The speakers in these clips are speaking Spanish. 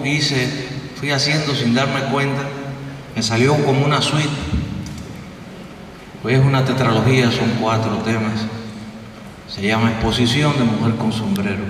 fui haciendo sin darme cuenta, me salió como una suite. Pues es una tetralogía, son 4 temas. Se llama Exposición de Mujer con Sombrero.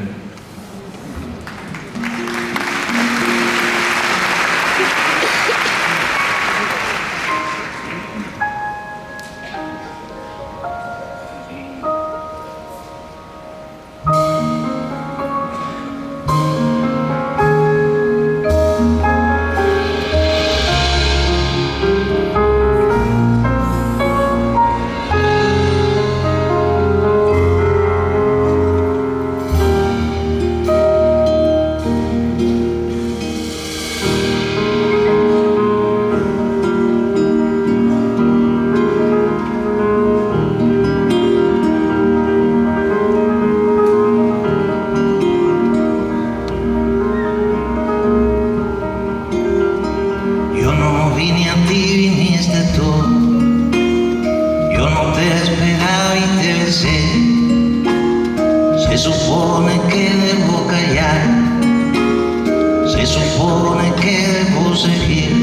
Se supone que debo callar, se supone que debo seguir,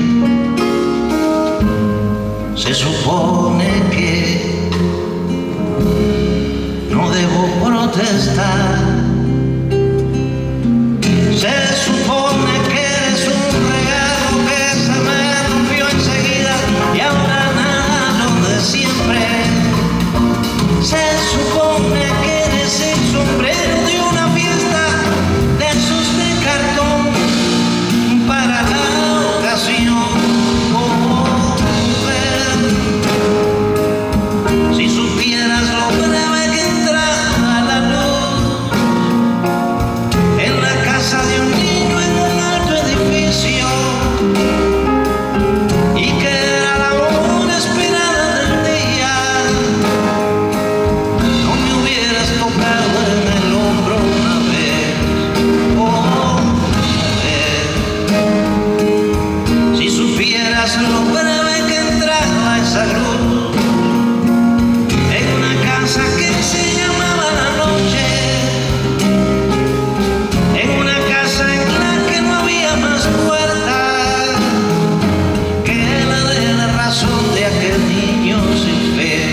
se supone que no debo protestar, se supone que eres un regalo que se me rompió enseguida y ahora nada lo de siempre. Se supone que eres el sombrero de una fiesta de esos de cartón para la ocasión. Oh, mujer, si supieras lo breve que entraba la luz en la casa de un niño en un alto edificio y que era la hora esperada del día, tocado en el hombro una vez. Oh, mujer, si supieras lo breve que entraba esa luz en una casa que se llamaba La Noche, en una casa en la que no había más puerta que la de la razón de aquel niño sin fe.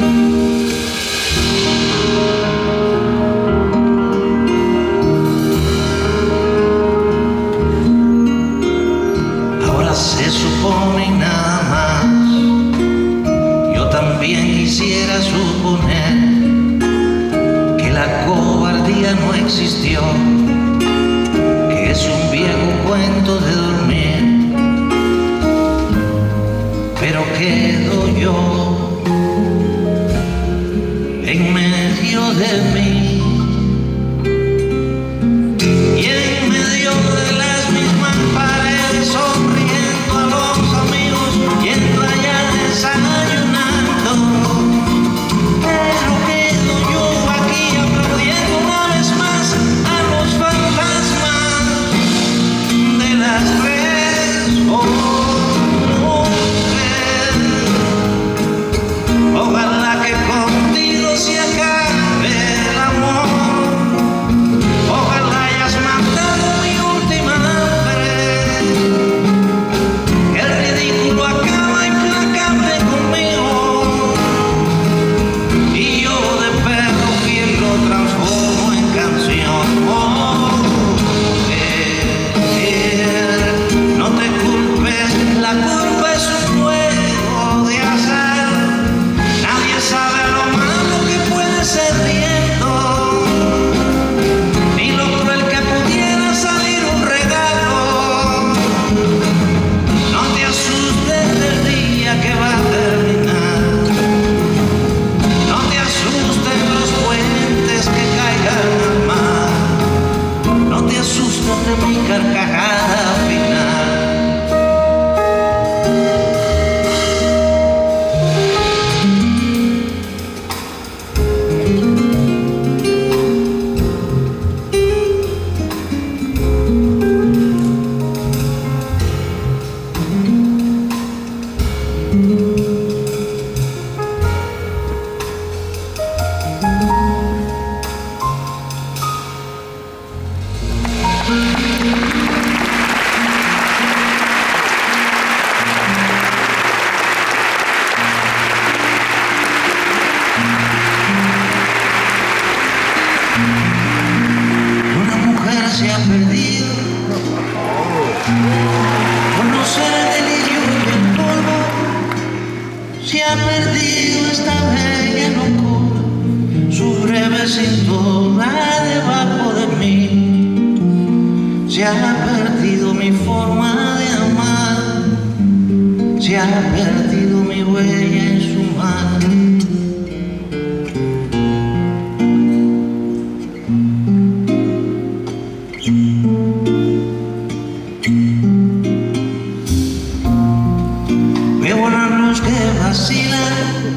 Se supone y nada más. Yo también quisiera suponer que la cobardía no existió, que es un viejo cuento de dormir, pero quedo yo en medio de mí y en medio de las mismas paredes sonriendo a los amigos yendo allá desayunando, pero quedo yo aquí aplaudiendo una vez más a los fantasmas de las redes. Oh, mujer, ojalá que contigo se acabe el amor, ojalá hayas matado mi última hambre, que el ridículo acaba implacable conmigo y yo de perro fiel lo transformo en canción. Oh, mujer, no te culpes, la culpa es un juego de azar, nadie sabe lo malo que puede ser riendo, ni lo cruel que pudiera salir un regalo. No te asustes del día que va a terminar, no te asustes los puentes que caigan al mar, no te asustes de mi carcajada final. se ha perdido esta bella locura, su breve cintura debajo de mí. Se ha perdido mi forma de amar, se ha perdido mi huella en su mano. Veo una luz que vacila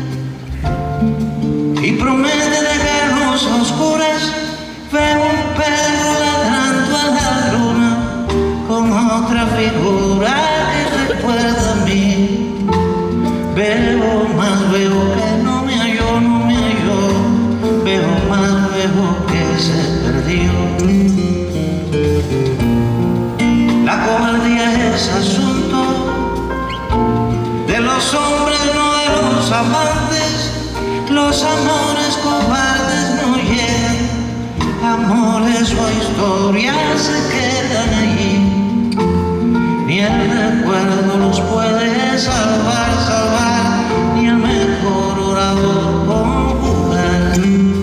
y promete dejarnos a oscuras. Veo un perro ladrando a la luna con otra figura que recuerda a mí. Veo más, veo que no me halló, no me halló. Veo más, veo que se perdió. La cobardía es asunto de los hombres, no de los amantes. Los amores cobardes no llegan, amores o historias se quedan allí. Ni el recuerdo los puede salvar, ni el mejor orador conjugar.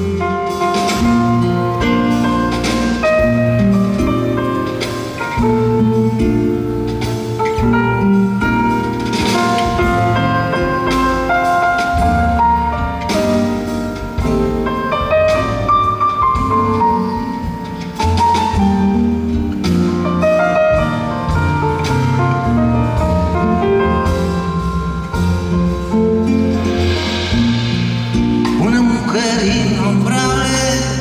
Innombrable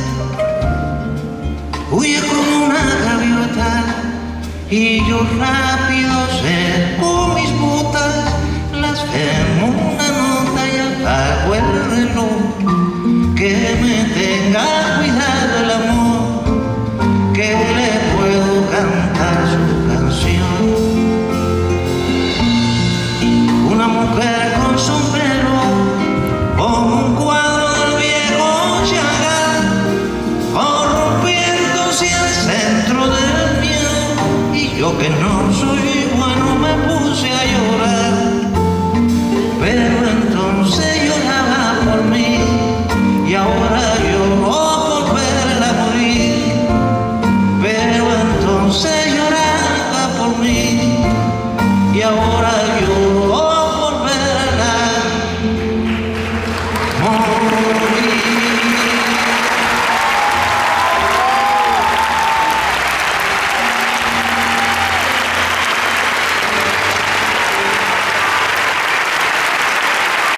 huye como una gaviota y yo rápido cerco mis botas, las firmo una nota y apago el reloj. Que me tenga cuidado el amor, que le puedo cantar su canción. Una mujer con sombrero, con un cuadro del viejo Chagall, corrompiéndose al centro del miedo, y yo que no soy bueno me puse a llorar.